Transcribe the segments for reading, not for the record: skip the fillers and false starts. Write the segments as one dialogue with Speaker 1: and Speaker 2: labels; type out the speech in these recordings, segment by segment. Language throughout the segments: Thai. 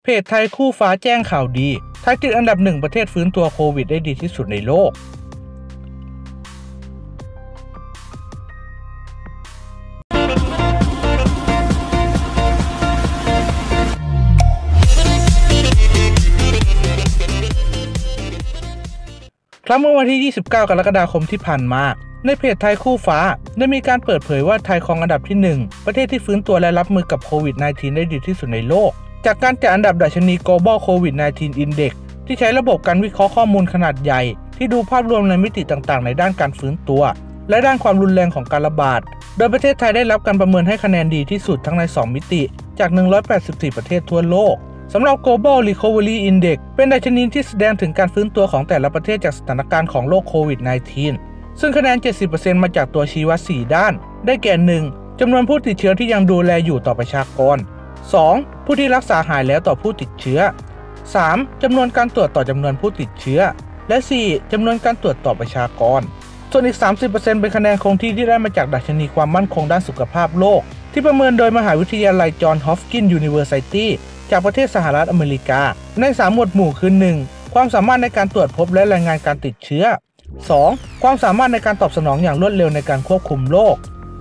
Speaker 1: เพจไทยคู่ฟ้าแจ้งข่าวดีไทยติดอันดับ1ประเทศฟื้นตัวโควิดได้ดีที่สุดในโลกครับเมื่อวันที่ 29 กรกฎาคมที่ผ่านมาในเพจไทยคู่ฟ้าได้มีการเปิดเผยว่าไทยครองอันดับที่ 1ประเทศที่ฟื้นตัวและรับมือกับโควิด -19 ได้ดีที่สุดในโลกจากการจัดอันดับดัชนี Global COVID-19 Index ที่ใช้ระบบการวิเคราะห์ข้อมูลขนาดใหญ่ที่ดูภาพรวมในมิติต่างๆในด้านการฟื้นตัวและด้านความรุนแรงของการระบาดโดยประเทศไทยได้รับการประเมินให้คะแนนดีที่สุดทั้งใน2มิติจาก184ประเทศทั่วโลกสำหรับ Global Recovery Index เป็นดัชนีที่แสดงถึงการฟื้นตัวของแต่ละประเทศจากสถานการณ์ของโรคโควิด -19 ซึ่งคะแนน 70% มาจากตัวชี้วัด 4 ด้านได้แก่ 1. จำนวนผู้ติดเชื้อที่ยังดูแลอยู่ต่อประชากร 2. ผู้ที่รักษาหายแล้วต่อผู้ติดเชื้อ 3. จำนวนการตรวจต่อจำนวนผู้ติดเชื้อและ 4. จำนวนการตรวจต่อประชากรส่วนอีก 30% เป็นคะแนนคงที่ที่ได้มาจากดัชนีความมั่นคงด้านสุขภาพโลกที่ประเมินโดยมหาวิทยาลัยจอห์นฮอปกินส์ยูนิเวอร์ซิตี้จากประเทศสหรัฐอเมริกาใน3หมวดหมู่คือ 1. ความสามารถในการตรวจพบและรายงานการติดเชื้อ 2. ความสามารถในการตอบสนองอย่างรวดเร็วในการควบคุมโรค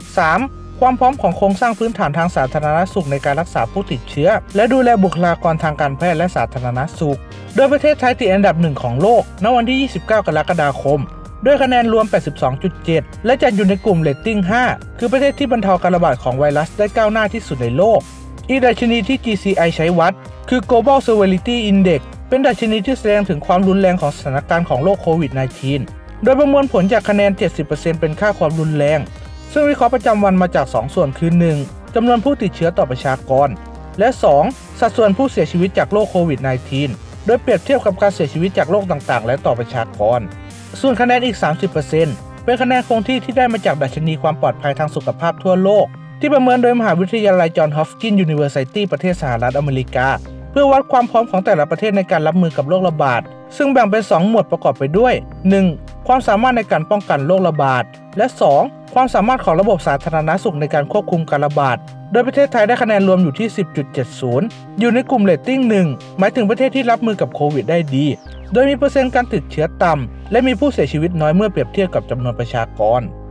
Speaker 1: 3. ความพร้อมของโครงสร้างพื้นฐานทางสาธารณสุขในการรักษาผู้ติดเชื้อและดูแลบุคลากรทางการแพทย์และสาธารณสุขโดยประเทศไทยติดอันดับ1ของโลกณวันที่ 29 กรกฎาคมด้วยคะแนนรวม 82.7 และจัดอยู่ในกลุ่มเรตติ้ง 5 คือประเทศที่บรรเทาการระบาดของไวรัสได้ก้าวหน้าที่สุดในโลกอีกดัชนีที่ GCI ใช้วัดคือ Global Severity Index เป็นดัชนีที่แสดงถึงความรุนแรงของสถานการณ์ของโรคโควิด -19 โดยประมวลผลจากคะแนน 70% เป็นค่าความรุนแรงซึ่งวิเคราะห์ประจำวันมาจาก 2 ส่วนคือ 1. จำนวนผู้ติดเชื้อต่อประชากรและ 2. สัดส่วนผู้เสียชีวิตจากโรคโควิด -19 โดยเปรียบเทียบกับการเสียชีวิตจากโรคต่างๆและต่อประชากรส่วนคะแนนอีก 30% เป็นคะแนนคงที่ที่ได้มาจากดัชนีความปลอดภัยทางสุขภาพทั่วโลกที่ประเมินโดยมหาวิทยาลัยจอห์นฮอปกินส์ยูนิเวอร์ซิตี้ประเทศสหรัฐอเมริกาเพื่อวัดความพร้อมของแต่ละประเทศในการรับมือกับโรคระบาดซึ่งแบ่งเป็น2หมวดประกอบไปด้วย 1. ความสามารถในการป้องกันโรคระบาดและ 2. ความสามารถของระบบสาธารณสุขในการควบคุมการระบาดโดยประเทศไทยได้คะแนนรวมอยู่ที่ 10.70 อยู่ในกลุ่มเรตติ้ง 1 หมายถึงประเทศที่รับมือกับโควิดได้ดีโดยมีเปอร์เซ็นต์การติดเชื้อต่ำและมีผู้เสียชีวิตน้อยเมื่อเปรียบเทียบกับจำนวนประชากร